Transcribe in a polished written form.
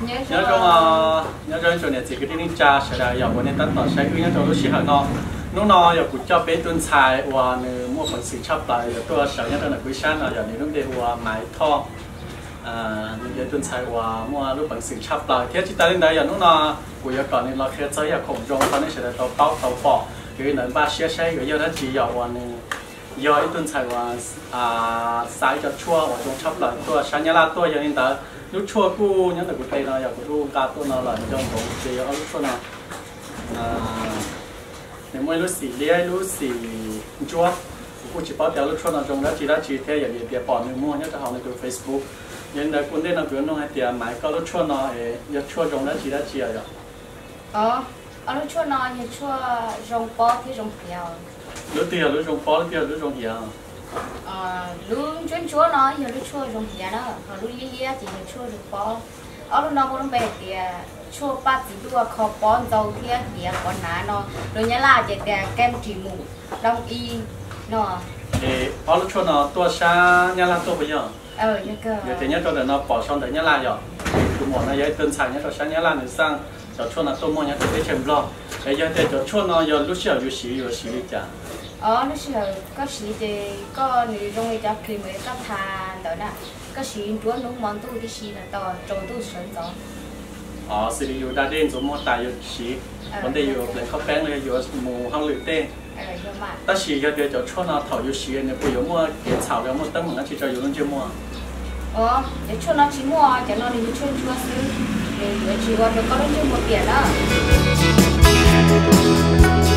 nhớ trong chỗ này chỉ cái tiếng cha sẽ là giờ bọn nên tận tỏ sẽ nhớ trong lúc xí hở nó giờ cũng cho bé tuân xài và mua phần sự chấp lại tôi sợ nhất là quý sáng là giờ này lúc đây và máy thọ giờ tuân xài và mua lúc phần sự chấp lại thế chỉ ta lên đây giờ nó của giờ còn nên là khi tới giờ khổng rong con nên sẽ là tàu bỏ cái nơi ba xe cái giờ nó chỉ giờ và giờ ấy tuân xài và xài cho chua và trong chấp lại tôi sáng nhớ là tôi giờ nên tới lúc chua cu nhớ là của tây nó giờ của tôi cá tôi nó là trong cũng chỉ ở lúc chua nào nếu mà lúc xì lia lúc xì chua cũng chỉ bảo theo lúc chua nào trong đó chỉ theoอย่างเดียวbỏ người mua nhớ cho họในตัว Facebook ยังได้คนได้เราเกินน้องให้เตียหมายก็lúc chua nó giờ chua trong đó chỉ rồi lúc chua nó như chua rong bó thì rong bèo lúc tiền lúc rong bó lúc tiền lúc rong bèo lúc chuyên chua nó giờ lúc chua rong bèo đó còn lúc lia chỉ là chua rong bó lúc nó cũng bé thì chua ba chỉ đua kho bón dầu thì còn ná nó rồi nhớ là chỉ để kem chỉ mù đông y nó lúc chua nó tua xa nhá là tua bây giờ như cơ giờ thì nhớ cho nó bỏ xong để nhá là rồi tụi bọn nó dễ tân sản nhớ cho sáng nhá là nữa sang cho chua nó tua mua nhá để chèm lo để giờ thì cho chua nó giờ lúc xưaอยู่xí đi chả lúc xưa có xí thì có người trong người cho khi mới có than đó nè có xí chúa nấu món tu đi xí là to trâu tu sớm đó xí điอยู่đa đen giống món tàiอยู่xí vấn đềอยู่เลยเขาแป้งเลยอยู่หมูห้องหรือเต้ta xí giờ thì cho chua nó thầuอยู่xí này bây giờ mua cái chảoแล้วmuaตั้งมันchỉ choอยู่nó chưa mua để chua nó chỉ mua cho nó đi chua xíu để chỉ qua cho có nó chưa mua tiền đó